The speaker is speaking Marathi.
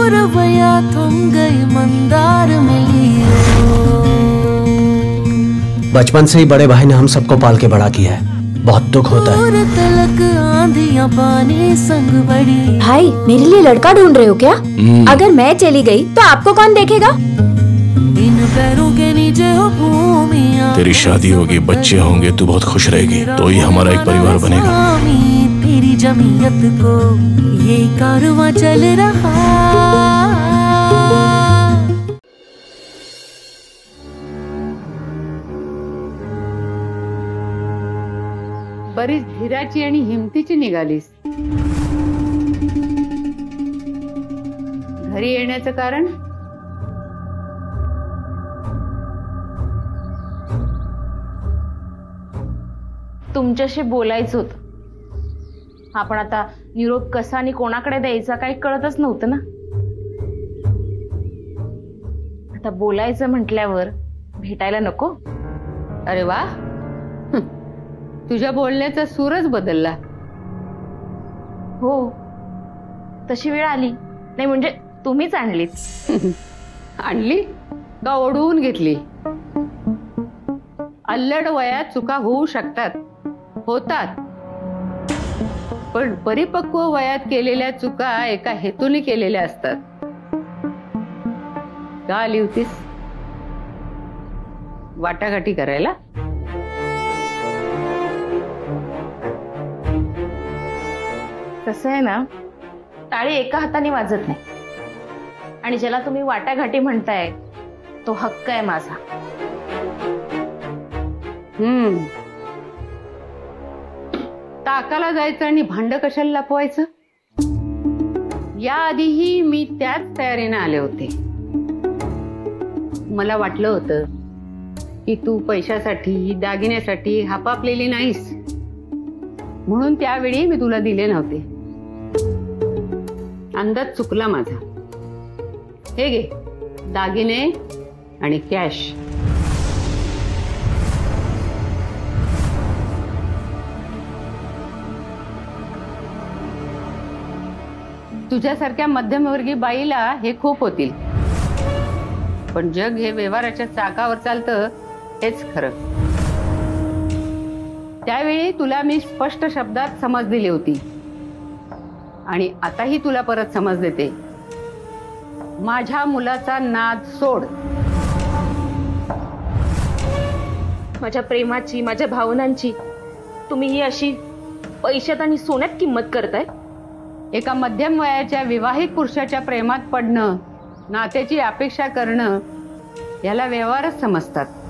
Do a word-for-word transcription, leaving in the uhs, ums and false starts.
रवैया थम गई मंदार मिली। बचपन से ही बड़े भाई ने हम सबको पाल के बड़ा किया है, बहुत दुख होता है। तलक आंधियां पानी संग बड़ी। भाई मेरे लिए लड़का ढूंढ रहे हो क्या? अगर मैं चली गई तो आपको कौन देखेगा? इन पैरों के नीचे हो भूमिया। तेरी शादी होगी, बच्चे होंगे, तू बहुत खुश रहेगी, तो ही हमारा एक परिवार बनेगा। तेरी जमीयत को ये कारवां चल रहा। बरीच धीराची आणि हिमतीची निघालीस। घरी येण्याचं कारण? तुमच्याशी बोलायचं होतं। आपण आता निरोप कसा आणि कोणाकडे द्यायचा काही कळतच नव्हतं ना। आता बोलायचं म्हटल्यावर भेटायला नको? अरे वा, तुझ्या बोलण्याचा सूरच बदलला। हो, तशी वेळ आली नाही म्हणजे तुम्हीच आणलीत। आणली का ओढवून घेतली? अल्लड वयात चुका होऊ शकतात, होतात, पण परिपक्व वयात केलेल्या चुका एका हेतूने केलेल्या असतात। का आली होतीस? वाटाघाटी करायला? कसं आहे ना, टाळी एका हाताने वाजत नाही, आणि ज्याला तुम्ही वाटाघाटी म्हणताय तो हक्क आहे माझा। हम्म, ताकाला जायचं आणि भांड कशाला लपवायचं? याआधीही मी त्याच तयारीने आले होते। मला वाटलं होतं की तू पैशासाठी, दागिन्यासाठी हापापलेली नाहीस, म्हणून त्यावेळी मी तुला दिले नव्हते। अंदाज चुकला माझा। हे घे दागिने आणि कॅश। तुझ्यासारख्या मध्यमवर्गीय बाईला हे खूप होतील, पण जग हे व्यवहाराच्या चाकावर चालतं हेच खरं। त्यावेळी तुला मी स्पष्ट शब्दात समज दिली होती, आणि आताही तुला परत समज देते। माझ्या मुलाचा नाद सोड। माझ्या प्रेमाची, माझ्या भावनांची तुम्ही ही अशी पैशात आणि सोन्यात किंमत करताय? एका मध्यम वयाच्या विवाहित पुरुषाच्या प्रेमात पडणं, नात्याची अपेक्षा करणं, याला व्यवहारच समजतात।